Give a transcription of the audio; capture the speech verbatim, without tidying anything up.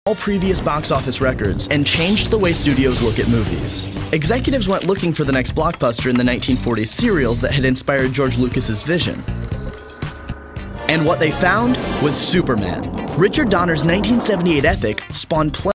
all previous box office records and changed the way studios look at movies. Executives went looking for the next blockbuster in the nineteen forties serials that had inspired George Lucas's vision. And what they found was Superman. Richard Donner's nineteen seventy-eight epic spawned